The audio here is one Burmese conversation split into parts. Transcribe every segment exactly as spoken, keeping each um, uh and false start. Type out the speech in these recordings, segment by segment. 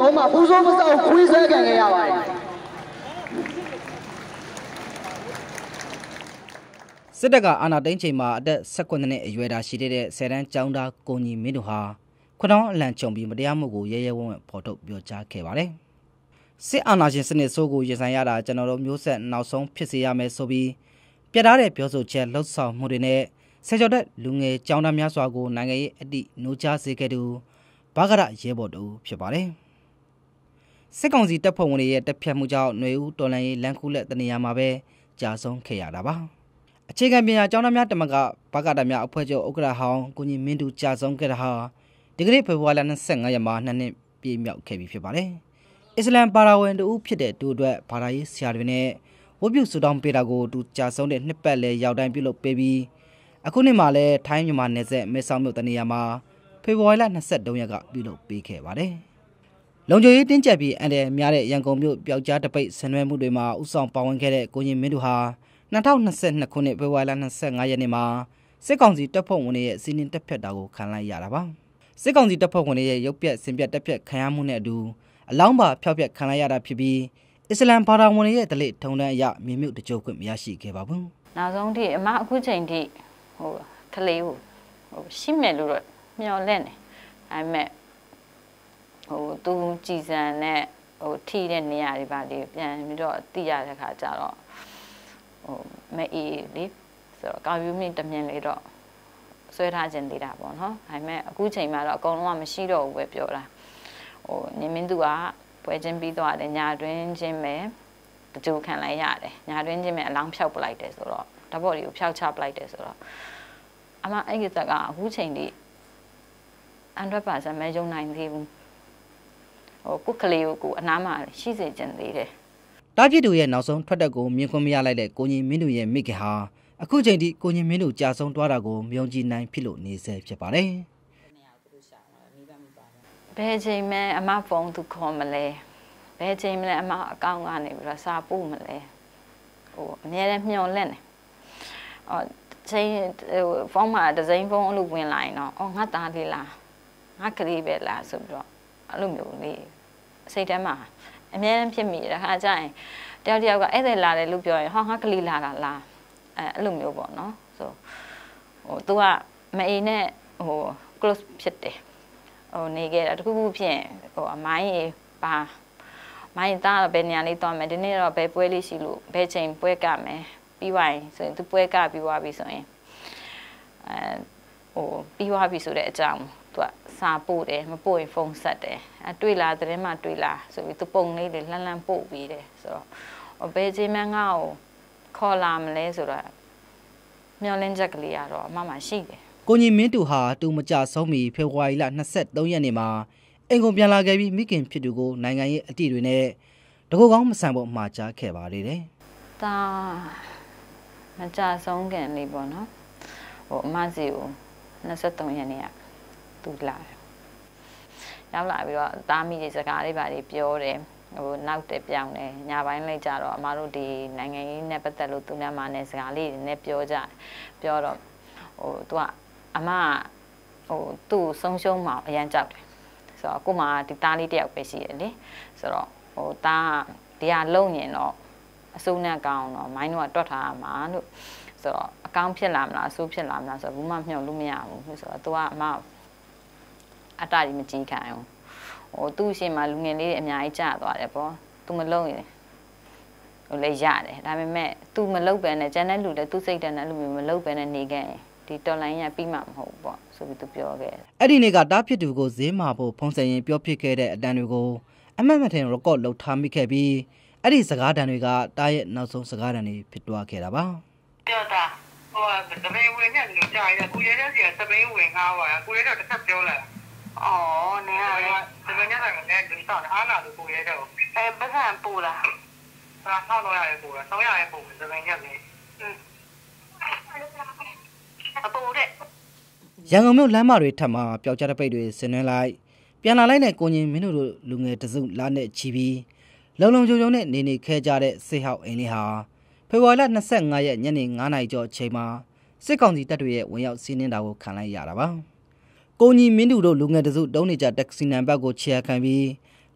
ပေါ်မှာပူဇော်မစောက်ခွေးဆဲခံခဲ့ရပါတယ်စစ်တပ်ကအာဏာသိမ်းချိန်မှာအသက်၁၉နှစ်အရွယ်သားရှိတဲ့ဆယ်တန်းကျောင်းသားကိုညီမင်းတို့ဟာခွတောင်းအလံချုံပြီးမတရားမှုကိုရဲရဲဝံ့ဝံ့ဖော်ထုတ်ပြောကြားခဲ့ပါတယ်စစ်အာဏာရှင်စနစ်ဆိုးကိုရင်ဆိုင်ရတာကျွန်တော်တို့မျိုးဆက်နောက်ဆုံးဖြစ်စေရမယ်ဆိုပြီးပြတ်သားတဲ့ပြောဆိုချက်လှုပ်ဆောင်မှုတွေနဲ့ဆယ်ကျော်တဲ့လူငယ်ကျောင်းသားများစွာကိုနိုင်ငံရေးအတိနှိုးချစေခဲ့သူဘာကရရဲဘော်တို့ဖြစ်ပါတယ်စစ်ကောင်စီတပ်ဖွဲ့ဝင်တွေရဲ့တပ်ဖြတ်မှုကြောင့်ຫນွေဦးတော်လန်ရေးလမ်းခုလက်တနေရာမှာပဲကြာဆုံးခဲ့ရတာပါအခြေခံပညာကျောင်းသားများတမကဘာကရများအဖွဲ့ချုပ်ဥက္ကဋ္ဌဟောင်းကိုကြီးမင်းသူကြာဆုံးခဲ့တာဟာဒီကနေ့ဖေဖော်ဝါရီလ၂၅ရက်မှာနှစ်နှစ်ပြည့်မြောက်ခဲ့ပြီဖြစ်ပါတယ်အစ္စလမ်ဘာသာဝင်တို့ဖြစ်တဲ့သူအတွက်ဘာသာရေးဆရာတွေနဲ့ဝတ်ပြုဆုတောင်းပေးတာကိုသူကြာဆုံးတဲ့နှစ်ပတ်လည်ရောက်တိုင်းပြုလုပ်ပေးပြီးအခုနှစ်မှာလည်းထိုင်းမြန်မာနယ်စပ်မဲဆောက်မြို့တနေရာမှာဖေဖော်ဝါရီလ၂၃ရက်ကပြုလုပ်ပေးခဲ့ပါတယ်လုံခြုံရေးတင်းကျပ်ပြီးအန်တယ်များတဲ့ရန်ကုန်မြို့ပျောက်ကြားတပိတ်ဆင်နွှဲမှုတွေမှာဥဆောင်ပါဝင်ခဲ့တဲ့ကိုကြီးမင်းတို့ဟာ၂၀၂၂ခုနှစ်ဖေဖော်ဝါရီလ၂၅ရက်နေ့မှာစစ်ကောင်စီတပ်ဖွဲ့ဝင်တွေရဲ့စီးနင်းတပ်ဖြတ်တာကိုခံလိုက်ရတာပါစစ်ကောင်စီတပ်ဖွဲ့ဝင်တွေရဲ့ရုပ်ပြက်စင်ပြက်တပ်ဖြတ်ခံရမှုနဲ့အတူအလောင်းပါဖျောက်ပြက်ခံလိုက်ရတာဖြစ်ပြီးအစ္စလမ်ဘာသာဝင်တွေရဲ့ဒလိထုံတန်းအရမြေမြုပ်တကြိုခွင့်မရရှိခဲ့ပါဘူးနောက်ဆုံးထိအမအခုချိန်ထိဟိုကလေးကိုဟိုရှိမယ်လို့တော့မျှော်လင့်တယ်ဒါပေမဲ့ဟိုသူကြည်စံနဲ့ဟိုထိတဲ့နေရာတွေပါလေပြန်ပြီးတော့သိရတဲ့ခါကျတော့ဟိုမအေးလေဆိုတော့ကာဗီယူမင်းတမြင်လေးတော့ဆွဲထားခြင်းသေးတာပေါ့နော်ဒါပေမဲ့အခုချိန်မှာတော့အကုန်လုံးကမရှိတော့ဘူးပဲပြောတာဟိုညမင်းသူကပွဲချင်းပြီးသွားတယ်ညာတွင်းချင်းပဲတကြိုခံလိုက်ရတယ်ညာတွင်းချင်းပဲအလောင်းဖြောက်ပလိုက်တယ်ဆိုတော့ဓာတ်ပေါ်တွေကိုဖြောက်ချပလိုက်တယ်ဆိုတော့အမအဲ့ဒီကအခုချိန်ထိone hundred percent မယုံနိုင်သေးဘူးဟိုကုကလေးကိုအနားမှာရှိစေခြင်းသေးတယ်တားပြစ်သူရဲ့နောက်ဆုံးထွက်တက်ကိုမြင်ခွင့်မရလိုက်တဲ့ကိုကြီးမင်းတို့ရဲ့မိခင်ဟာအခုချိန်ထိကိုကြီးမင်းတို့ကြာဆုံးသွားတာကိုမယုံကြည်နိုင်ဖြစ်လို့နေဆဲဖြစ်ပါတယ်ဘယ်ချိန်မှအမဖုန်းသူခေါ်မလဲဘယ်ချိန်မှလည်းအမအကောင့်ကနေပြီးတော့စာပို့မလဲဟိုအများနဲ့မျှော်လင့်တယ်အော်ချိန်ဟိုဖုန်းမှာဒဇိန်ဖုန်းအလုပ်ဝင်လာရင်တော့အော်ငါသားလေးလားငါကလေးပဲလားဆိုပြီးတော့အဲ့လိုမျိုးလေးစိတ်ထဲမှာအများနဲ့ဖြစ်မိတယ်ခါကျရင်တယောက်တယောက်ကအဲ့ဒါလာတယ်လို့ပြောရင်ဟောငါကလေးလာတာလားအဲအဲ့လိုမျိုးပေါ့နော်ဆိုဟို तू ကမအေးနဲ့ဟို close ဖြစ်တယ်ဟိုနေခဲ့တာတခုခုဖြစ်ဟိုအမိုင်းရေပါမိုင်းသားတော့ဘယ်နေရာလေးသွားမယ်ဒီနေ့တော့ဘယ်ပွဲလေးရှိလို့ဘယ်ချိန်ပွဲကမယ်ပြီးသွားရင်ဆိုရင် तू ပွဲကပြီးသွားပြီဆိုရင်အဲဟိုပြီးသွားပြီဆိုတဲ့အကြောင်း तू ကစာပို့တယ်မပို့ရင်ဖုန်းဆက်တယ်အဲတွေ့လာတဲ့မှာတွေ့လာဆိုပြီး तू ပုံလေးတွေလှမ်းလှမ်းပို့ပြီးတယ်ဆိုတော့ဘယ်ချိန်မှငါ့ကိုခေါ်လာမလဲဆိုတော့မျောလင်းချက်ကလေးကတော့အမမရှိတယ်ကိုကြီးမင်းတူဟာတူမကြဆုံးမီဖေဖော်ဝါရီလ၂၃ရက်နေ့မှာအင်ကုန်ပြန်လာခဲ့ပြီးမိခင်ဖြစ်သူကိုနိုင်ငံရေးအတိတွေနဲ့တကူကောင်းမဆန်ဖို့မှာကြားခဲ့ပါလေတယ်။ဒါမကြဆုံးခင်လေးပေါ့နော်။ဟိုအမစီကို၂၃ရက်နေ့ကသူလာတယ်။ရောက်လာပြီးတော့သားမိတွေစကားလေးပါတွေပြောတယ်။ဟိုနောက်တက်ပြောင်းတယ်ညပိုင်းလိုက်ကြတော့အမတို့ဒီနိုင်ငံရေးနဲ့ပတ်သက်လို့သူများမနဲ့စကားလေးတွေနဲ့ပြောကြပြောတော့ဟိုသူကအမဟိုသူ့ဆုံးရှုံးမှာအရန်ကြောက်တယ်ဆိုတော့ကိုမဒီသားလေးတယောက်ပဲရှိတယ်လေဆိုတော့ဟိုသားဒီဟာလုံရင်တော့အစိုးနဲ့ကောင်းတော့မိုင်းတော့တွတ်ထားရမှာလို့ဆိုတော့အကောင်းဖြစ်လာမလားအဆိုးဖြစ်လာမလားဆိုတော့ဘူးမှမျှော်လို့မရဘူးဆိုတော့သူကအမအတားကြီးမကြည့်ခံအောင်ဟိုသူ့ရှင်မှာလူငယ်လေးအများကြီးကြာသွားတယ်ပေါ့သူမလုံရင်ဟိုလေရတယ်ဒါပေမဲ့သူမလုံပဲနဲ့ကျန်တဲ့လူလည်းသူစိတ်တန်းတဲ့လူမျိုးမလုံပဲနဲ့နေခဲ့ရင်ဒီတော်လိုင်းရပြီးမှမဟုတ်ဘူးပေါ့ဆိုပြီးသူပြောခဲ့တယ်အဲ့ဒီနေ့ကတားဖြစ်သူကိုဈေးမှာဖို့ဖုံးစင်ရင်ပြောဖြစ်ခဲ့တဲ့အတန်တွေကိုအမတ်မထင် record လုပ်ထားမိခဲ့ပြီးအဲ့ဒီစကားတန်တွေကတားရဲ့နောက်ဆုံးစကားတန်တွေဖြစ်သွားခဲ့တာပါပြောတာဟိုကတပင်းဝင်နဲ့လူကြာရကိုရဲတဲ့စီကတပင်းဝင်ငါးပါကိုရဲတော့တစ်ခါပြောလာအော်နေရတပင်းနဲ့ကလည်းဒီတော့အားလာလို့ကိုရဲတော့အဲပတ်စံပူလာဟာဆောက်တော့ရတယ်ပူလာဆောက်ရရဲပူတပင်းရက်လေအပူတဲ့ရန်ကုန်မြို့လမ်းမတွေထပ်မှာပျောက်ကြားတဲ့ပိတ်တွေဆင်းနှင်းလိုက်ပြန်လာလိုက်တဲ့ကိုကြီးမင်းတို့လူငယ်တစုလာနဲ့ချီပြီးလုံလုံချုံချုံနဲ့နေနေခဲကြတဲ့စစ်ဟောက်အိမ်လေးဟာဖေဖော်ဝါရီလ၂၅ရက်ညနေ၅နာရီကျော်အချိန်မှာစစ်ကောင်စီတပ်တွေရဲ့ဝင်ရောက်စီးနင်းတာကိုခံလိုက်ရတာပါကိုကြီးမင်းတို့လူငယ်တစုတုံးနေကြတက္ကစီနံဘတ်ကိုချေခံပြီး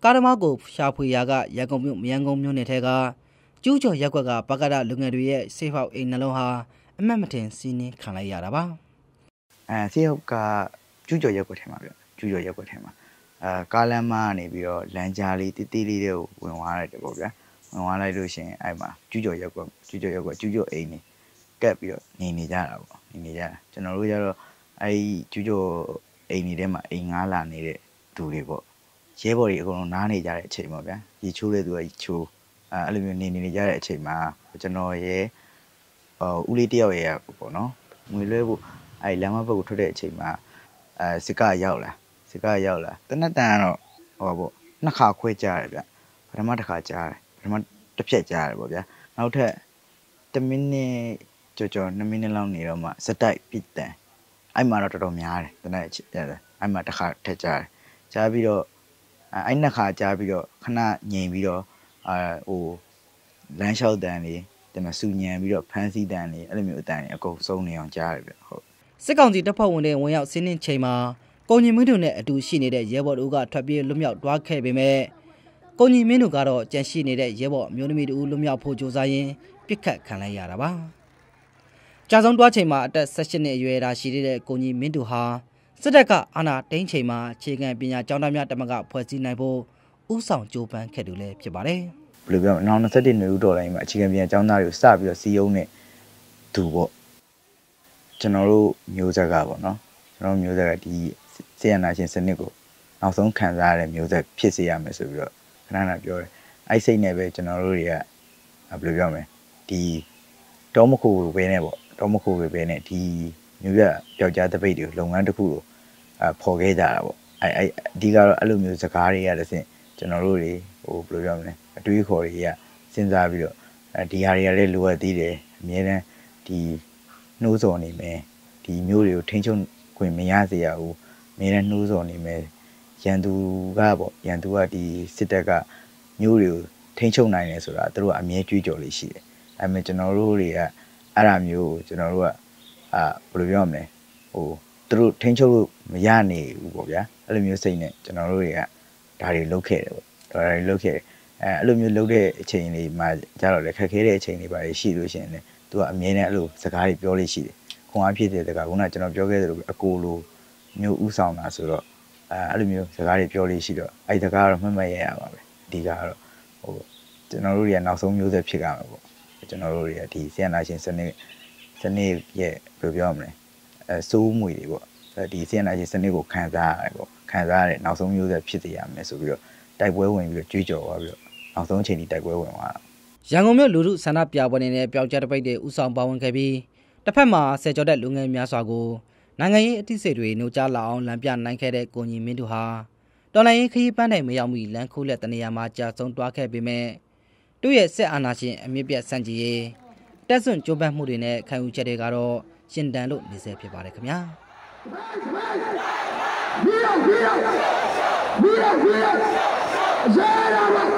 ကားသမားကိုရှာဖွေရာကရန်ကုန်မြို့မရန်ကုန်မြို့နယ်ထဲကကျူးကျော်ရက်ကွက်ကပကဒလူငယ်တွေရဲ့စေဖောက်အိမ်နှလုံးဟာအမတ်မတင်စီးနှင်းခံလိုက်ရတာပါအဲစေဟုတ်ကကျူးကျော်ရက်ကွက်ထဲမှာဗျကျူးကျော်ရက်ကွက်ထဲမှာအဲကားလမ်းမကနေပြီးတော့လမ်းကြားလေးတီးတီးလေးတွေကိုဝင်သွားရတယ်ပေါ့ဗျာဝင်သွားလိုက်လို့ရှိရင်အဲ့မှာကျူးကျော်ရက်ကွက်ကျူးကျော်ရက်ကွက်ကျူးကျော်အိမ်နေကပ်ပြီးတော့နေနေကြတာပေါ့နေနေကြတာကျွန်တော်တို့ကျတော့အဲ့ကျူးကျော်အိမ်နေတဲ့မှာအိမ်ငားလာနေတဲ့သူတွေပေါ့ရဲဘော်တွေအကုန်လုံးနားနေကြတဲ့အချိန်ပေါ့ဗျာရေချိုးတဲ့သူကရေချိုးအဲအဲ့လိုမျိုးနေနေကြတဲ့အချိန်မှာကျွန်တော်ရဲ့ဟိုဦးလေးတယောက်ရဲ့ပေါ့နော်ငွေလွှဲဖို့အဲ့လမ်းမဘက်ကိုထွက်တဲ့အချိန်မှာအဲစစ်ကရောက်လာစစ်ကရောက်လာတနက်တန်ကတော့ဟောပေါ့နှစ်ခါခွဲကြရတယ်ဗျပထမတစ်ခါကြားတယ်ပထမတစ်ဖြက်ကြားရတယ်ပေါ့ဗျာနောက်ထပ်တစ်မိနစ်ကြော်ကြော်နှစ်မိနစ်လောက်နေတော့မှစတိုက်ပြစ်တန်အဲ့မှာတော့တော်တော်များတယ်တနက်အဲ့မှာတစ်ခါထက်ကြားတယ်ကြားပြီးတော့အဲ့နှစ်ခါကြားပြီးတော့ခဏငြိမ်ပြီးတော့အာဟိုလမ်းလျှောက်တန်လေးတမဆူညံပြီးတော့ဖမ်းဆီးတန်လေးအဲ့လိုမျိုးအတန်လေးအကုန်စုံနေအောင်ကြားရတယ်ဗျဟုတ်စစ်ကောင်စီတပ်ဖွဲ့ဝင်တွေဝင်ရောက်စီးနှင်းချိန်မှာကိုညီမင်းတို့နဲ့အတူရှိနေတဲ့ရဲဘော်တို့ကထွက်ပြေးလွတ်မြောက်သွားခဲ့ပေမဲ့ကိုညီမင်းတို့ကတော့ကြန့်ရှိနေတဲ့ရဲဘော်အမျိုးသမီးတို့လွတ်မြောက်ဖို့ကြိုးစားရင်းပြစ်ခတ်ခံလိုက်ရတာပါကြာဆုံးတွားချိန်မှာအသက်၁၈နှစ်အရွယ်သာရှိတဲ့ကိုညီမင်းတို့ဟာစစ်တပ်ကအာဏာသိမ်းချိန်မှာအခြေခံပညာကျောင်းသားများတမကဖွဲ့စည်းနိုင်ဖို့ဥဆောင်ကြိုးပမ်းခဲ့သူလည်းဖြစ်ပါတယ်ဘယ်လိုပြောမလဲနောက်၂၁နှစ်ဦးတော်တိုင်းမှာအခြေခံပညာကျောင်းသားတွေကိုစပြီးတော့စီယုံနဲ့သူပေါ့ကျွန်တော်တို့မျိုးဆက်ကပေါ့နော်ကျွန်တော်မျိုးဆက်ကဒီဆီယနာရှင်စနစ်ကိုနောက်ဆုံးခံစားရတဲ့မျိုးဆက်ဖြစ်စေရမယ်ဆိုပြီးတော့ခဏခဏပြောတယ်အဲ့စိတ်နဲ့ပဲကျွန်တော်တို့တွေကဘယ်လိုပြောမလဲဒီတောမခိုပဲနဲ့ပေါ့တောမခိုပဲနဲ့ဒီမျိုးရပျောက်ကြားတပိတ်တွေလုပ်ငန်းတစ်ခုကိုအဖော်ခဲ့ကြတာပေါ့အဲ့အဲ့အဓိကတော့အဲ့လိုမျိုးစကားတွေကတဆင့်ကျွန်တော်တို့တွေဟိုဘယ်လိုပြောမလဲအတွေးခေါ်တွေကစဉ်းစားပြီးတော့ဒီဟာတွေကလည်းလိုအပ်သေးတယ်အများတန်းဒီနှိုးဆော်နေမယ်ဒီမျိုးတွေကိုထိန်းချုပ်ခွင့်မရစေရဘူးအများတန်းနှိုးဆော်နေမယ်ရန်သူကပေါ့ရန်သူကဒီစစ်တပ်ကမျိုးတွေကိုထိန်းချုပ်နိုင်တယ်ဆိုတာသူတို့ကအမြဲကြွေးကြော်လေးရှိတယ်အဲ့မဲ့ကျွန်တော်တို့တွေကအဲ့ဒါမျိုးကိုကျွန်တော်တို့ကအာဘယ်လိုပြောမလဲဟိုသူတို့ထိန်းချုပ်လို့မရနိုင်ဘူးပေါ့ဗျာအဲ့လိုမျိုးစိတ်နဲ့ကျွန်တော်တို့တွေကဒါတွေလုပ်ခဲ့တယ်ပေါ့ဒါတွေလုပ်ခဲ့အဲအဲ့လိုမျိုးလုပ်တဲ့အချိန်လေးမှာကြတော့လေခက်ခဲတဲ့အချိန်လေးပါရှိလို့ရှိရင်လည်းသူကအမြဲတမ်းအဲ့လိုစကားတွေပြောလို့ရှိတယ်ခွန်အားဖြစ်တဲ့စကားခုနကကျွန်တော်ပြောခဲ့သလိုအကိုလိုမျိုးဥဆောင်တာဆိုတော့အဲအဲ့လိုမျိုးစကားတွေပြောလို့ရှိတော့အဲ့စကားကတော့မှတ်မှတ်ရရပါပဲအဓိကကတော့ဟိုကျွန်တော်တို့တွေကနောက်ဆုံးမျိုးဆက်ဖြစ်ကြမှာပေါ့ကျွန်တော်တို့တွေကဒီဆီယနာရှင်စနစ်စနစ်ရဲ့ဘယ်လိုပြောမလဲအဲစိုးမွေတွေပေါ့ဒီဆီယနာရှင်စနစ်ကိုခံစားရတယ်ပေါ့ခံစားရတဲ့နောက်ဆုံးမျိုးဆက်ဖြစ်စေရမယ်ဆိုပြီးတော့တိုက်ပွဲဝင်ပြီးတော့ကြွေးကြော်သွားပြီးတော့နောက်ဆုံးအချိန်ထိတိုက်ပွဲဝင်သွားတာရန်ကုန်မြို့လူထုဆန္ဒပြပွဲနေနဲ့ပျောက်ကြားတပိတ်တွေဥဆောင်ပါဝင်ခဲ့ပြီးတစ်ဖက်မှာဆယ်ကျော်တဲ့လူငယ်များစွာကိုနိုင်ငံရေးအသည့်စိတ်တွေနှုတ်ကြားလာအောင်လမ်းပြနိုင်ခဲ့တဲ့ကိုညီမင်းတို့ဟာတော်လိုင်းရေးခရီးပန်းတိုင်မရောက်မီလမ်းခိုးလက်တနေရာမှာကြာဆုံးတွားခဲ့ပေမဲ့သူ့ရဲ့စစ်အာဏာရှင်အမြင့်ပြတ်ဆန့်ကျင်ရေးတက်စွန့်ကြိုးပမ်းမှုတွေနဲ့ခံယူချက်တွေကတော့ရှင်တန်လို့နေစေဖြစ်ပါတယ်ခင်ဗျာမီးရောမီးရောမီးရောမီးရော